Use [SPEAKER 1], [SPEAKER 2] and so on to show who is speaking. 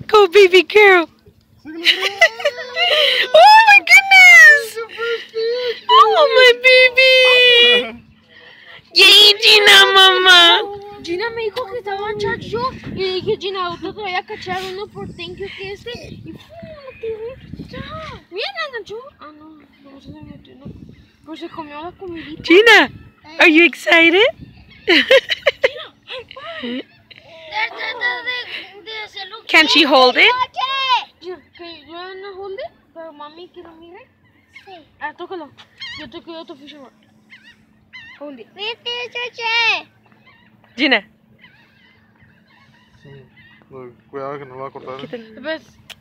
[SPEAKER 1] Go, baby girl. Oh my goodness. Oh my baby. Yay, Gina, mamá.
[SPEAKER 2] Gina me dijo que estaba en charge yo y le dije, Gina, ahorita te voy a cachar uno por thank you que y ¡pum! Lo tiré. ¡Ya! Bien, enganchó. Ah, no se le metió, no. Pues se comió la comidita.
[SPEAKER 1] Gina, are you excited? Can she hold it?
[SPEAKER 2] Que yo no hold it, pero mami que lo mire. Sí. Ah, tócalo. Yo te cuido tu fish rod. Hold it. Vete, Choche.
[SPEAKER 1] Gina.
[SPEAKER 3] Sí. Cuidado que no lo va a cortar.
[SPEAKER 2] Pues,